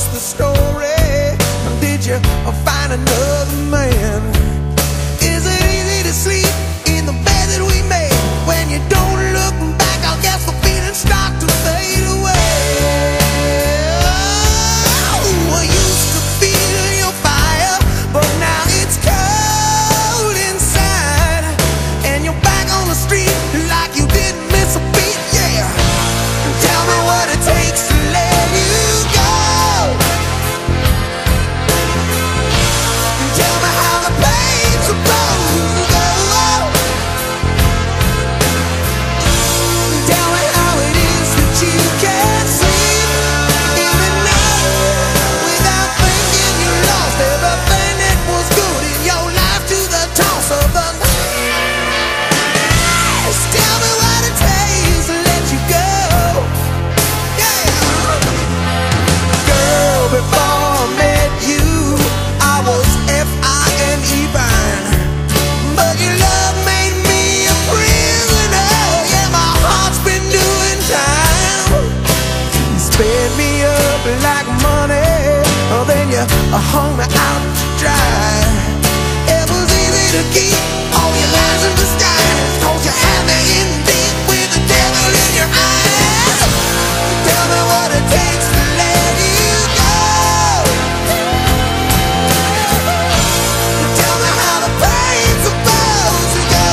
what's the story? Did you find another man? Is it easy to sleep in the bed that we made? When you don't look back, I guess the feelings start to fade away. I used to feel your fire, but now it's cold inside, and you're back on the street like you didn't miss a beat. Yeah, tell me what it takes to let you go. Tell me how the pain's supposed to go. Tell me how it is that you can't sleep in the night without thinking you lost everything that was good in your life to the toss of the night. Tell me what it takes to let you go. Yeah. Girl, before I met you, I was F-I-N-E burn, but your love made me a prisoner. Yeah, my heart's been doing time. You sped me up like money, then you hung me out to dry. It was easy to keep all your lies in disguise, 'cause you had me in deep with the devil in your eyes. Tell me what it takes to let you go. Tell me how the pain's supposed to go.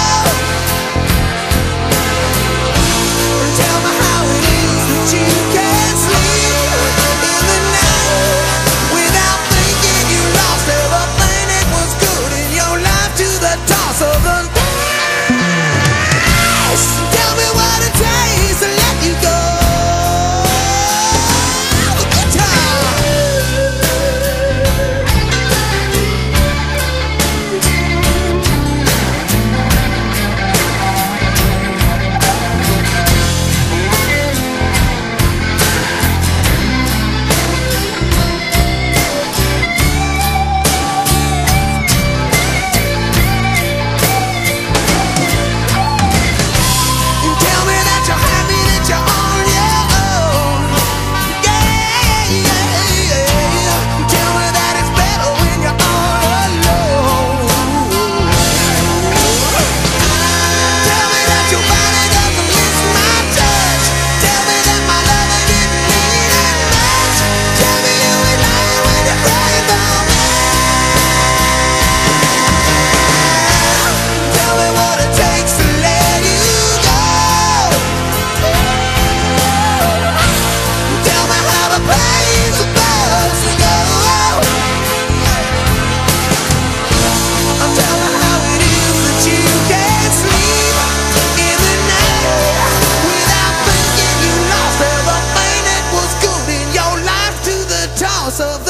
Tell me how it is that you can't sleep in the night without thinking you lost everything that was good in your life to the toss of the dice. Tell me what it takes to let you go. Tell me that you're happy, that you're on your own. Yeah, yeah, yeah. Tell me that it's better when you're all alone. Tell me that your body doesn't miss my touch. Tell me that my love didn't mean that much. Tell me you ain't lying when you cry about me. Tell me what it takes to let you go. Tell me how the pain's supposed to go. Tell me how it is that you can't sleep in the night without thinking you lost everything that was good in your life to the toss of